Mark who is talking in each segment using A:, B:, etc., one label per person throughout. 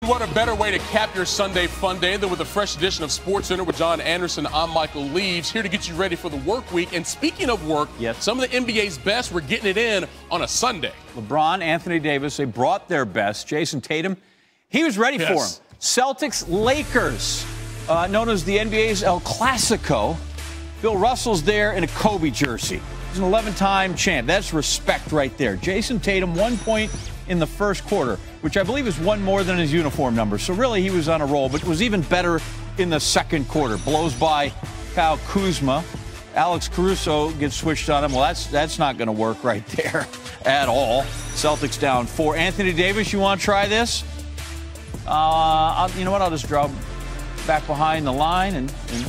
A: What a better way to cap your Sunday fun day than with a fresh edition of SportsCenter with John Anderson. I'm Michael Leaves, here to get you ready for the work week. And speaking of work, some of the NBA's best were getting it in on a Sunday.
B: LeBron, Anthony Davis, they brought their best. Jason Tatum, he was ready for him. Celtics, Lakers, known as the NBA's El Clasico. Bill Russell's there in a Kobe jersey. He's an 11-time champ. That's respect right there. Jason Tatum, 1 point in the first quarter, which I believe is one more than his uniform number. So really he was on a roll, but was even better in the second quarter. Blows by Kyle Kuzma. Alex Caruso gets switched on him. Well, that's not going to work right there at all. Celtics down 4. Anthony Davis, you want to try this? You know what? I'll just draw back behind the line and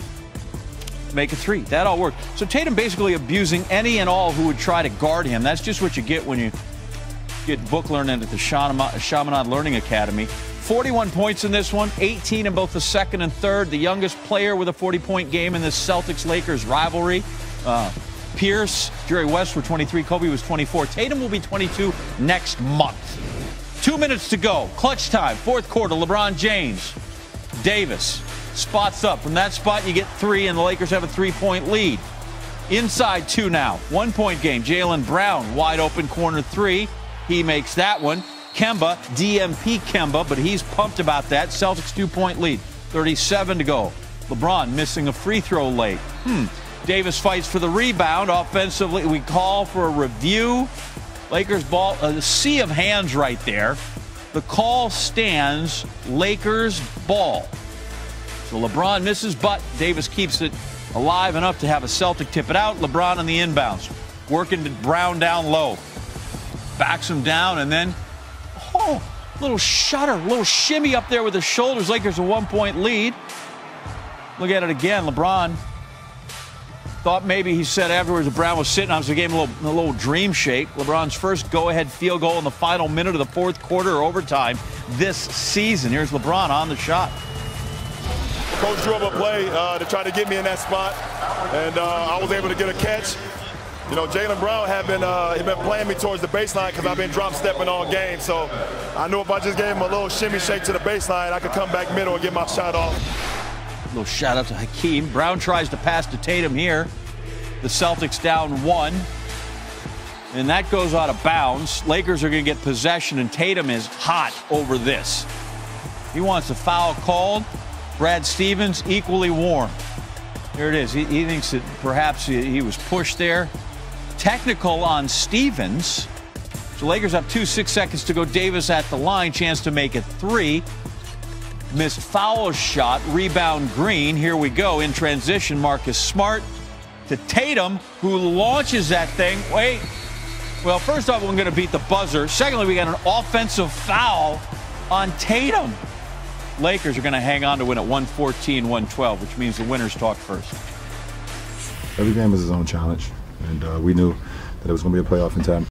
B: make a three. That all worked. So Tatum basically abusing any and all who would try to guard him. That's just what you get when you get book learning at the Chaminade Learning Academy. 41 points in this one, 18 in both the second and third. The youngest player with a 40-point game in this Celtics-Lakers rivalry. Pierce, Jerry West were 23, Kobe was 24. Tatum will be 22 next month. 2 minutes to go. Clutch time, fourth quarter. LeBron James, Davis spots up. From that spot, you get 3, and the Lakers have a 3-point lead. Inside 2 now. 1 point game. Jaylen Brown, wide open corner 3. He makes that one. Kemba, DMP Kemba, but he's pumped about that. Celtics 2-point lead. 37 to go. LeBron missing a free throw late. Davis fights for the rebound. Offensively, we call for a review. Lakers ball, a sea of hands right there. The call stands. Lakers ball. So LeBron misses, but Davis keeps it alive enough to have a Celtic tip it out. LeBron on the inbounds. Working Brown down low. Backs him down, and then, little shudder, little shimmy up there with the shoulders. Lakers a 1-point lead. Look at it again. LeBron thought maybe he said afterwards that Brown was sitting on him, so he gave him a little dream shake. LeBron's first go-ahead field goal in the final minute of the fourth quarter or overtime this season. Here's LeBron on the shot.
C: Coach drew up a play to try to get me in that spot, and I was able to get a catch. You know, Jaylen Brown had been playing me towards the baseline because I've been drop stepping all game. So I knew if I just gave him a little shimmy shake to the baseline, I could come back middle and get my shot off.
B: A little shout out to Hakeem. Brown tries to pass to Tatum here. The Celtics down 1. And that goes out of bounds. Lakers are going to get possession, and Tatum is hot over this. He wants a foul called. Brad Stevens equally warm. There it is. He thinks that perhaps he was pushed there. Technical on Stevens. So Lakers up 2, 6 seconds to go. Davis at the line, chance to make it 3. Missed foul shot, rebound Green. Here we go in transition. Marcus Smart to Tatum, who launches that thing. Wait. Well, first off, we're going to beat the buzzer. Secondly, we got an offensive foul on Tatum. Lakers are going to hang on to win at 114-112, which means the winners talk first.
D: Every game is its own challenge, and we knew that it was going to be a playoff in time.